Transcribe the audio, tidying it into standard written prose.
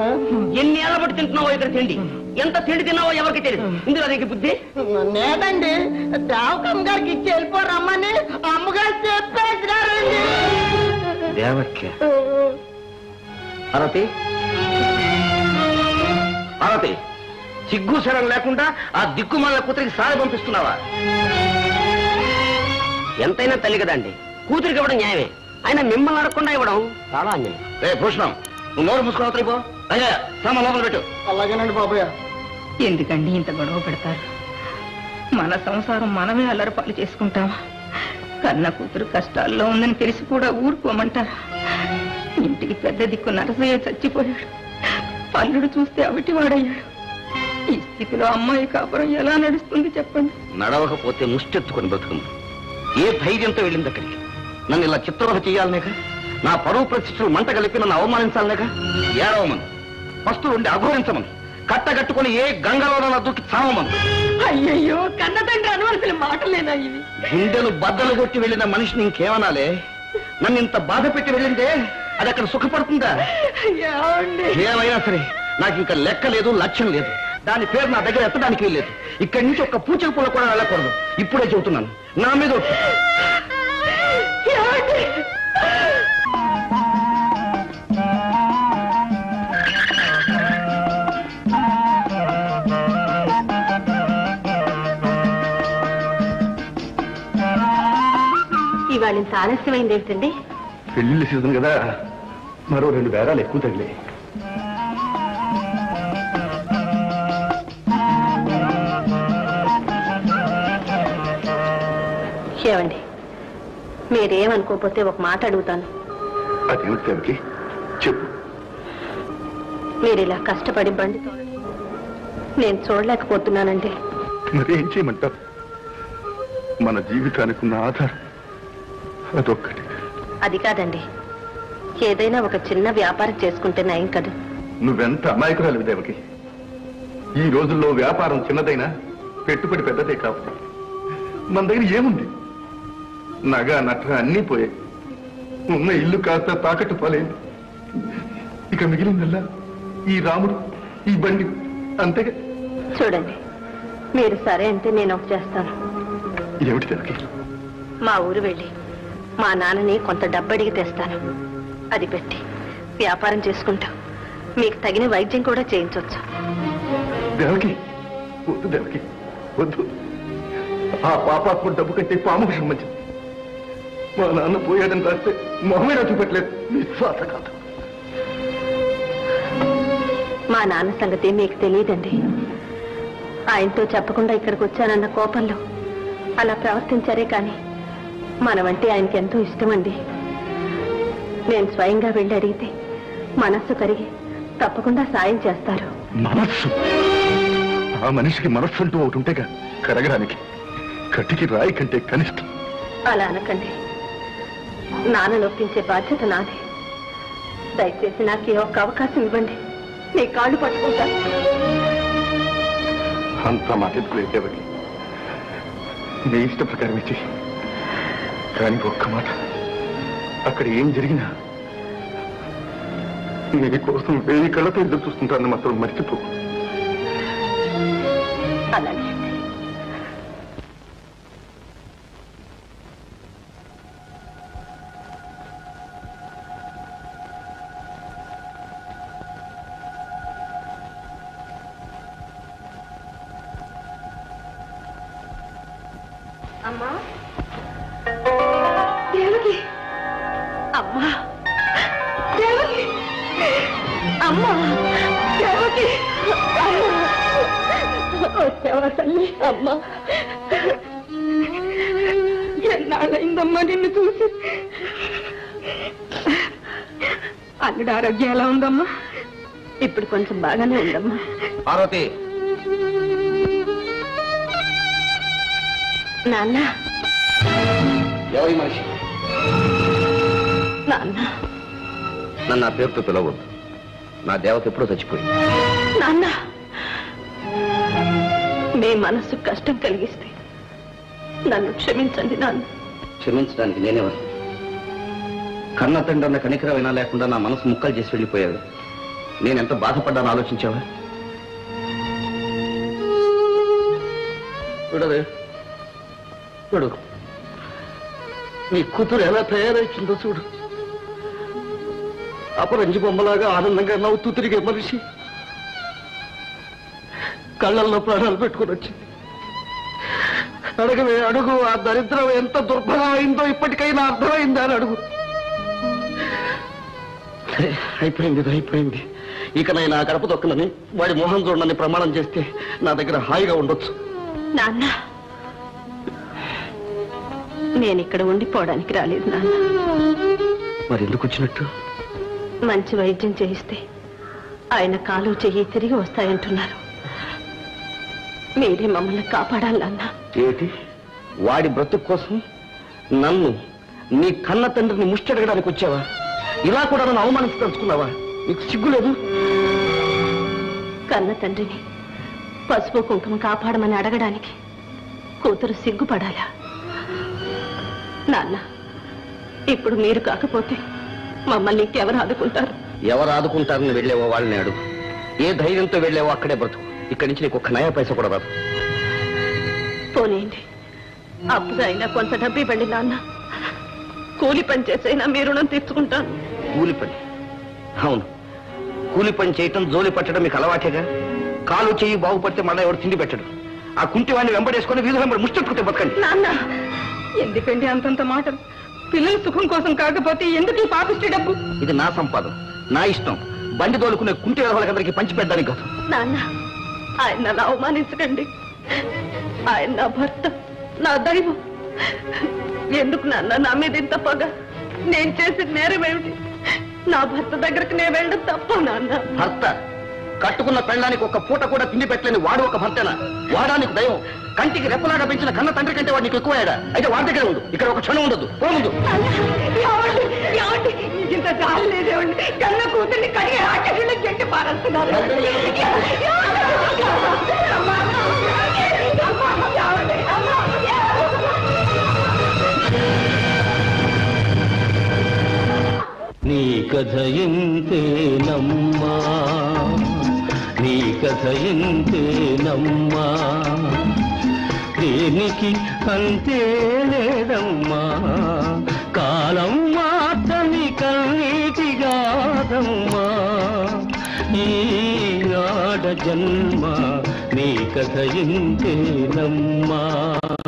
ఎన్ని ఏళ్ళ బట్టి తింటున్నావో ఇక్కడ తిండి, ఎంత తిండి తిన్నావో ఎవరికి తెలియదు. ఇందులో నీకు బుద్ధి లేదండి. దేవకమ్మ గారికి ఇచ్చి వెళ్ళిపోరమ్మని అమ్మగారు చెప్పేసినారండి. దేవక్య అరతి అరతి, సిగ్గు శరం లేకుండా ఆ దిక్కుమాల కూతురికి సారి పంపిస్తున్నావా? ఎంతైనా తల్లి కదండి, కూతురికి ఇవ్వడం న్యాయమే. ఆయన మిమ్మల్ని అడగకుండా ఇవ్వడం చాలా అన్యాయం. రే భూషణం, నువ్వు నోరు మూసుకుని అవతలి పో. అయ్యా సామాన్ లోపల పెట్టు. అలాగేనండి బాబయ్య. ఎందుకండి ఇంత గొడవ పెడతారు? మన సంసారం మనమే అల్లరిపాలు చేసుకుంటామా? కన్న కూతురు కష్టాల్లో ఉందని తెలిసి కూడా ఊరుకోమంటారా? ఇంటికి పెద్ద దిక్కు నరసయ్య చచ్చిపోయాడు, పల్లుడు చూస్తే అవిటివాడయ్యాడు. ఈ స్థితిలో అమ్మాయి కాపురం ఎలా నడుస్తుంది చెప్పండి? నడవకపోతే ముష్టెత్తుకొని బ్రతుకము. ఏ ధైర్యంతో వెళ్ళింది అక్కడికి? నన్ను ఇలా చిత్రవహ చేయాలనేక, నా పరువు ప్రతిష్టలు మంట కలిపి నన్ను అవమానించాలనేక. ఏడవమను, పస్తులు ఉండి అఘోరించమను, కట్టగట్టుకుని ఏ గంగలో దూకి చావమను. అయ్యయ్యో, కన్న తండ్రి అనవలసిన మాటలేనా ఇవి? గుండెలు బద్దలు కొట్టి వెళ్ళిన మనిషిని ఇంకేమనాలే? నన్ను ఇంత బాధ పెట్టి వెళ్ళిందే అది అక్కడ సుఖపడుతుందా? ఏమైనా సరే నాకు ఇంకా లెక్క లేదు, లక్ష్యం లేదు. దాని పేరు నా దగ్గర ఎత్తడానికి వెళ్ళలేదు. ఇక్కడి నుంచి ఒక్క పూచక పూల కూడా వెళ్ళకూడదు. ఇప్పుడే చెబుతున్నాను, నా మీద ఒట్టు. ఇవాళ ఇంత ఆలస్యమైంది ఏంటండి? పెళ్లిళ్ళ సీజన్ కదా, మరో 2 బేరాలు ఎక్కువ తగిలే. ఏమండి, మీరేమనుకోకపోతే ఒక మాట అడుగుతాను. అదేమిటి దేవకి, చెప్పు. మీరు ఇలా కష్టపడి బండి నేను చూడలేకపోతున్నానండి. మరేం చేయమంటావు? మన జీవితానికి ఉన్న ఆధారం అదొక్కటి. అది కాదండి, ఏదైనా ఒక చిన్న వ్యాపారం చేసుకుంటే నయం కదా. నువ్వెంత అమాయకురాలివి దేవకి. ఈ రోజుల్లో వ్యాపారం చిన్నదైనా పెట్టుబడి పెద్దదే కాదు. మన దగ్గర ఏముంది? నగ నట్ర అన్నీ పోయాయి. ఉన్న ఇల్లు కాస్త తాకట్టు పాలైంది. ఇక మిగిలిందల్లా ఈ రాముడు, ఈ బండి, అంతేగా. చూడండి, మీరు సరే అంటే నేను ఒకటి చేస్తాను. ఏమిటి దేవకి? మా ఊరు వెళ్ళి మా నాన్నని కొంత డబ్బడిగి తెస్తాను. అది పెట్టి వ్యాపారం చేసుకుంటాం. మీకు తగిన వైద్యం కూడా చేయించవచ్చు. దేవకి వద్దు, దేవకి వద్దు. ఆ పాపాత్మ డబ్బు కంటే పాము విషయం మంచిది. మా నాన్న పోయాడని రాస్తే మొహమే చూపెట్టలేదు. విశ్వాసఘాతం. మా నాన్న సంగతి మీకు తెలియదండి. ఆయనతో చెప్పకుండా ఇక్కడికి వచ్చానన్న కోపంలో అలా ప్రవర్తించారే కానీ మనమంటే ఆయనకి ఎంతో ఇష్టమండి. నేను స్వయంగా వెళ్ళి అడిగితే మనస్సు కరిగి తప్పకుండా సాయం చేస్తారు. మనస్సు? ఆ మనిషికి మనస్సు అంటూ ఒకటి ఉంటేగా కరగడానికి. కట్టికి రాయి కంటే కనిష్టం. అలా అనకండి. నాన్న నొప్పించే బాధ్యత నాది. దయచేసి నాకు ఏ ఒక్క అవకాశం ఇవ్వండి. నీ కాళ్ళు పట్టుకుంటాను. అంతా మాకెందుకు, నీ ఇష్ట ప్రకారం ఇచ్చి. కానీ ఒక్క మాట, అక్కడ ఏం జరిగినా నీ కోసం 1000 కళ్ళతో ఎదురు చూస్తుంటానని మాత్రం మర్చిపో. అలాగే. అమ్మా, దేవకి, అమ్మా, దేవకి, అమ్మా, దేవకి, వచ్చావా తల్లి? అమ్మా, ఎన్నాళ్ళైందమ్మా నిన్ను చూసి. అల్లుడు ఆరోగ్యం ఎలా ఉందమ్మా? ఇప్పుడు కొంచెం బాగానే ఉందమ్మా. పార్వతి, నాన్న. ఎవరి మనిషి? నాన్న. నన్ను ఆ పేరుతో పిలవద్దు. నా దేవత ఎప్పుడో చచ్చిపోయింది. నాన్న, మీ మనసు కష్టం కలిగిస్తే నన్ను క్షమించండి నాన్న. క్షమించడానికి నేనేవారు? కన్న తండ్రి అన్న కనికరమైనా లేకుండా నా మనసు ముక్కలు చేసి వెళ్ళిపోయాడు. నేనెంత బాధపడ్డాను ఆలోచించావా? చూడవే, చూడు, నీ కూతురు ఎలా తయారైతుందో చూడు. అపరంజి బొమ్మలాగా ఆనందంగా నవ్వుతూ తిరిగే మనిషి కళ్ళల్లో ప్రాణాలు పెట్టుకుని వచ్చింది. అడగవే, అడుగు. ఆ దరిద్రం ఎంత దుర్భరమైందో ఇప్పటికైనా అర్థమైందా అని అడుగు. అయిపోయింది. ఇక నేను ఆ గడప దొక్కనని, వాడి మోహం చూడనని ప్రమాణం చేస్తే నా దగ్గర హాయిగా ఉండొచ్చు. నాన్న, నేను ఇక్కడ ఉండిపోవడానికి రాలేదు నాన్న. మరి ఎందుకు వచ్చినట్టు? మంచి వైద్యం చేయిస్తే ఆయన కాలు చెయ్యి తిరిగి వస్తాయంటున్నారు. మీరే మమ్మల్ని కాపాడాలి నాన్న. ఏమిటి? వాడి బ్రతుకు కోసం నన్ను, నీ కన్న తండ్రిని ముష్టడగడానికి వచ్చావా? ఇలా కూడా నన్ను అవమానించదలుచుకున్నావా? నీకు సిగ్గులేదు? కన్న తండ్రిని పసుపు కుంకుమ కాపాడమని అడగడానికి కూతురు సిగ్గుపడాలా? నాన్న, ఇప్పుడు మీరు కాకపోతే మమ్మల్ని ఇంకెవరు ఆదుకుంటారు? ఎవరు ఆదుకుంటారని వెళ్ళేవో వాళ్ళని అడుగు. ఏ ధైర్యంతో వెళ్ళేవో అక్కడే బ్రతుకు. ఇక్కడి నుంచి నీకు ఒక్క నయా పైసా కూడా రాదు. పోనీయండి, అప్పుగా అయినా కొంత డబ్బు ఇవ్వండి నాన్న. కూలి పని చేసైనా మీ రుణం తీర్చుకుంటాను. కూలి పని? అవును, కూలి పని చేయటం, జోలి పట్టడం మీకు అలవాటేగా. కాలు చెయ్యి బాగుపడితే మళ్ళీ ఎవరు తిండి పెట్టడు. ఆ కుంటి వాడిని వెంబడేసుకుని వీధుల వెంబడి ముష్టెట్టుకుంటే బతకండి. నాన్న, ఎందుకండి అంతంత మాటలు? పిల్లల సుఖం కోసం కాకపోతే ఎందుకు ఈ పాపిష్టి డబ్బు? ఇది నా సంపాదన, నా ఇష్టం. బండి తోలుకునే కుంటి వాళ్ళకందరికీ పంచి పెట్టడానికి కాదు. నాన్న, ఆయన నన్ను అవమానించకండి. ఆయన నా భర్త, నా దైవం. ఎందుకు నాన్న నా మీద ఇంత పగ? నేను చేసిన నేరం ఏమిటి? నా భర్త దగ్గరికి నేను వెళ్ళడం తప్ప నాన్న? భర్త? కట్టుకున్న పెళ్ళానికి ఒక పూట కూడా తిండి పెట్టలేని వాడు ఒక భర్తేనా? వాడానికి దైవం. కంటికి రెప్పలాగా పెంచిన కన్న తండ్రి కంటే వాడు నీకు ఎక్కువయ్యాడా? అయితే వాడి దగ్గర ఉండు. ఇక్కడ ఒక క్షణం ఉండదు. పో ముందు. ఇంత చాలు లేదేవండి. కన్న కూతుర్ని కడిగే ఆటలు చెట్టు పారేస్తున్నారు. నీ కథ ఇంతేనమ్మా, నీ కథ ఇంతేనమ్మా, దేనికి అంతే లేదమ్మా, కాలం మాటని కన్నీటిగాదమ్మా, ఈ ఆడ జన్మ నీ కథ ఇంతేనమ్మా.